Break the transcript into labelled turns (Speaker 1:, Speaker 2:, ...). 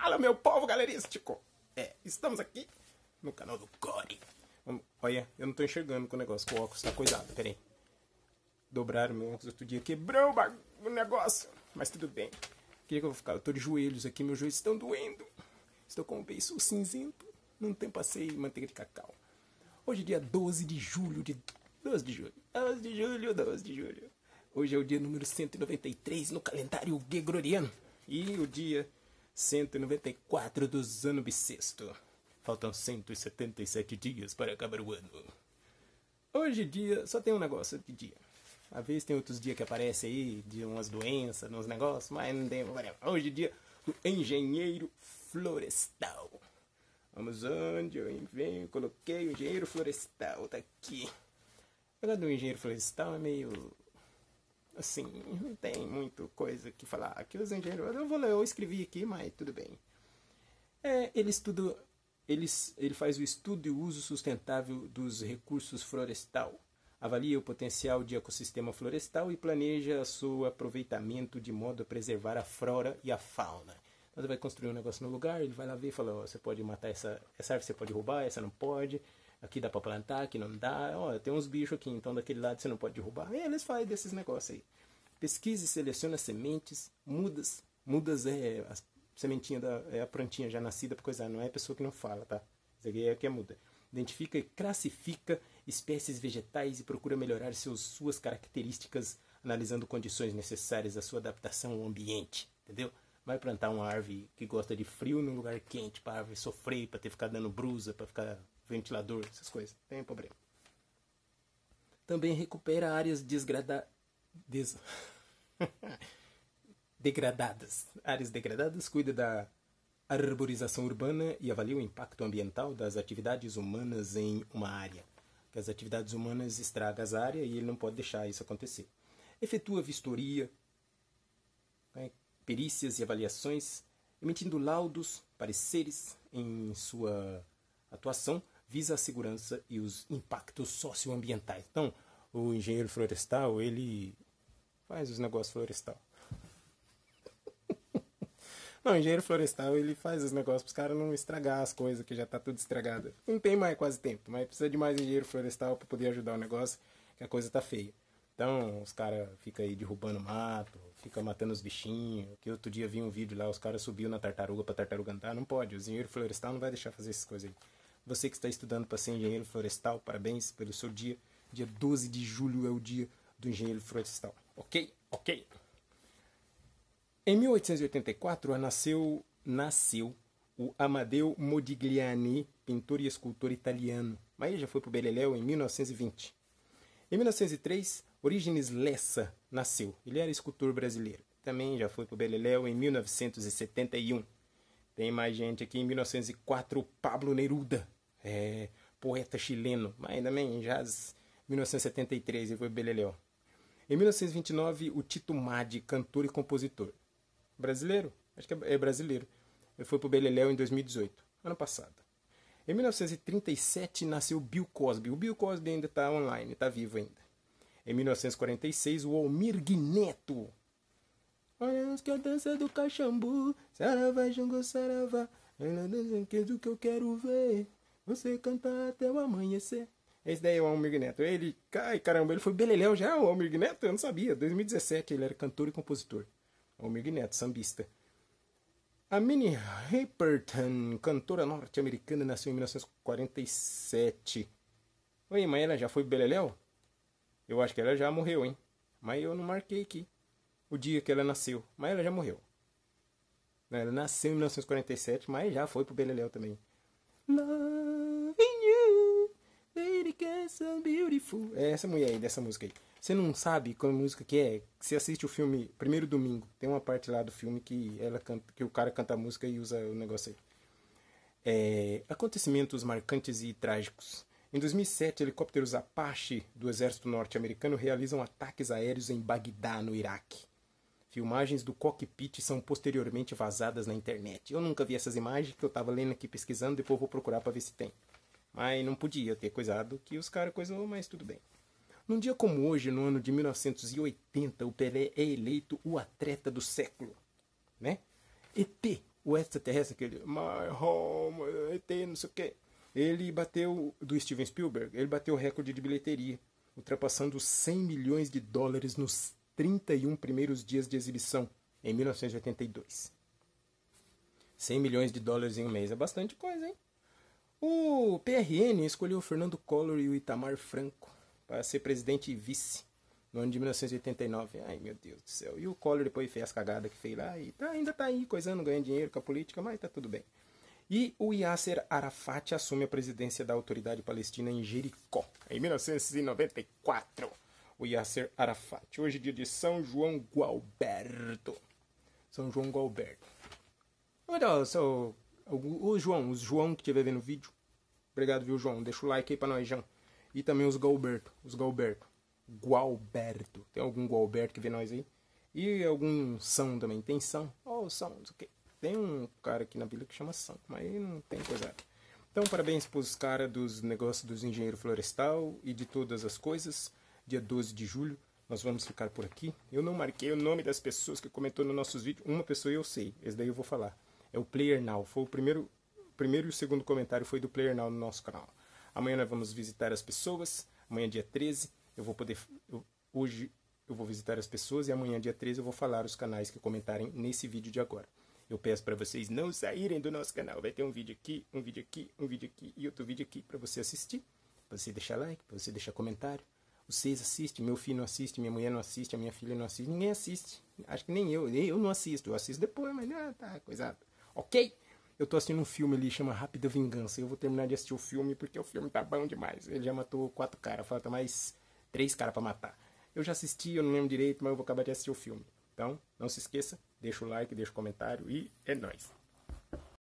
Speaker 1: Fala, meu povo galerístico! Estamos aqui no canal do Core. Olha, eu não tô enxergando com o negócio, que o óculos tá coisado, peraí. Dobraram meu óculos outro dia, quebrou o negócio, mas tudo bem. Que eu vou ficar? Eu tô de joelhos aqui, meus joelhos estão doendo. Estou com o beiço cinzento, não tem passeio manteiga de cacau. Hoje é dia 12 de julho, 12 de julho. Hoje é o dia número 193 no calendário gregoriano. E o dia 194 dos anos bissexto. Faltam 177 dias para acabar o ano. Hoje dia, só tem um negócio de dia. Às vezes tem outros dias que aparecem aí, de umas doenças, uns negócios, mas não tem problema. Hoje é dia do engenheiro florestal. Vamos onde eu venho, coloquei o engenheiro florestal, tá aqui. O negócio do engenheiro florestal é meio... assim, não tem muita coisa que falar. Aqui os engenheiros... Eu escrevi aqui, mas tudo bem. Ele faz o estudo e o uso sustentável dos recursos florestal. Avalia o potencial de ecossistema florestal e planeja seu aproveitamento de modo a preservar a flora e a fauna. Então você vai construir um negócio no lugar, ele vai lá ver e fala, você pode matar essa árvore, você pode roubar, essa não pode. Aqui dá para plantar, aqui não dá. Tem uns bichos aqui, então daquele lado você não pode derrubar. E eles fazem desses negócios aí. Pesquisa e seleciona sementes, mudas. Mudas é a sementinha, é a plantinha já nascida para coisa. Não é a pessoa que não fala, tá? Isso aqui é que é muda. Identifica e classifica espécies vegetais e procura melhorar suas características, analisando condições necessárias à sua adaptação ao ambiente. Entendeu? Vai plantar uma árvore que gosta de frio num lugar quente, para a árvore sofrer, para ter que ficar dando brusa, para ficar ventilador, essas coisas. Não tem problema. Também recupera áreas degradadas. Áreas degradadas, cuida da arborização urbana e avalia o impacto ambiental das atividades humanas em uma área. Porque as atividades humanas estragam as áreas e ele não pode deixar isso acontecer. Efetua vistoria, perícias e avaliações, emitindo laudos, pareceres em sua atuação, visa a segurança e os impactos socioambientais. Então, o engenheiro florestal, ele faz os negócios florestal. Não, o engenheiro florestal, ele faz os negócios para os caras não estragar as coisas, que já tá tudo estragada. Não tem mais quase tempo, mas precisa de mais engenheiro florestal para poder ajudar o negócio, que a coisa tá feia. Então, os caras ficam aí derrubando mato, ficam matando os bichinhos. Que outro dia vi um vídeo lá, os caras subiu na tartaruga pra tartaruga andar. Não pode, o engenheiro florestal não vai deixar fazer essas coisas aí. Você que está estudando para ser engenheiro florestal, parabéns pelo seu dia. Dia 12 de julho é o dia do engenheiro florestal. Ok? Ok. Em 1884 nasceu o Amadeo Modigliani, pintor e escultor italiano. Mas ele já foi pro Beleléu em 1920. Em 1903, Orígenes Lessa nasceu. Ele era escultor brasileiro. Também já foi pro Beleléu em 1971. Tem mais gente aqui em 1904, Pablo Neruda, poeta chileno. Mas também já em 1973 ele foi pro Beleléu. Em 1929, o Tito Maddi, cantor e compositor. Brasileiro? Acho que é brasileiro. Ele foi pro Beleléu em 2018, ano passado. Em 1937 nasceu Bill Cosby. O Bill Cosby ainda está online, está vivo ainda. Em 1946, o Almir Neto. Olha que a dança do cachambu, saravá, jungo, saravá. Que do que eu quero ver, você cantar até o amanhecer. Esse daí é o Almir Neto. Ele, caramba, ele foi Beleléu já, o Almir Neto? Eu não sabia. 2017 ele era cantor e compositor. Almir Neto, sambista. A Minnie Riperton, cantora norte-americana, nasceu em 1947. Oi, mas ela já foi Beleléu? Eu acho que ela já morreu, hein? Mas eu não marquei aqui o dia que ela nasceu. Mas ela já morreu. Ela nasceu em 1947, mas já foi pro Beleléu também. Loving you, lady, so beautiful. É essa mulher aí, dessa música aí. Você não sabe qual música que é? Você assiste o filme Primeiro Domingo. Tem uma parte lá do filme que ela canta, que o cara canta a música e usa o negócio aí. Acontecimentos marcantes e trágicos. Em 2007, helicópteros Apache do exército norte-americano realizam ataques aéreos em Bagdá, no Iraque. Filmagens do cockpit são posteriormente vazadas na internet. Eu nunca vi essas imagens, que eu estava lendo aqui pesquisando, depois vou procurar para ver se tem. Mas não podia ter coisado que os caras coisou, mas tudo bem. Num dia como hoje, no ano de 1980, o Pelé é eleito o atleta do século, né? ET, o extraterrestre, aquele My Home, ET, não sei o que, ele bateu, do Steven Spielberg, ele bateu o recorde de bilheteria, ultrapassando os 100 milhões de dólares nos 31 primeiros dias de exibição, em 1982. 100 milhões de dólares em um mês é bastante coisa, hein? O PRN escolheu o Fernando Collor e o Itamar Franco para ser presidente e vice no ano de 1989. Ai, meu Deus do céu. E o Collor depois fez as cagadas que fez lá e ainda tá aí coisando, ganhando dinheiro com a política, mas tá tudo bem. E o Yasser Arafat assume a presidência da Autoridade Palestina em Jericó, em 1994. O Yasser Arafat. Hoje é dia de São João Gualberto. São João Gualberto. Olha só, o João que estiver vendo o vídeo. Obrigado, viu, João? Deixa o like aí pra nós, João. E também os Gualberto. Gualberto. Tem algum Gualberto que vê nós aí? E algum São também. Tem São? São, não sei o quê. Tem um cara aqui na vila que chama São, mas não tem coisa. Então, parabéns pros caras dos negócios dos engenheiros florestal e de todas as coisas. Dia 12 de julho, nós vamos ficar por aqui. Eu não marquei o nome das pessoas que comentou nos nossos vídeos. Uma pessoa eu sei, esse daí eu vou falar. É o Player Now. Foi o primeiro e o segundo comentário foi do Player Now no nosso canal. Amanhã nós vamos visitar as pessoas. Amanhã, dia 13, hoje eu vou visitar as pessoas e amanhã, dia 13, eu vou falar os canais que comentarem nesse vídeo de agora. Eu peço para vocês não saírem do nosso canal. Vai ter um vídeo aqui, um vídeo aqui, um vídeo aqui e outro vídeo aqui para você assistir. Para você deixar like, para você deixar comentário. Vocês assistem, meu filho não assiste, minha mulher não assiste, a minha filha não assiste, ninguém assiste. Acho que nem eu não assisto. Eu assisto depois, mas tá coisado. Ok? Eu tô assistindo um filme ali, chama Rápida Vingança. Eu vou terminar de assistir o filme porque o filme tá bom demais. Ele já matou 4 caras, falta mais 3 caras pra matar. Eu já assisti, eu não lembro direito, mas eu vou acabar de assistir o filme. Então, não se esqueça, deixa o like, deixa o comentário e é nóis.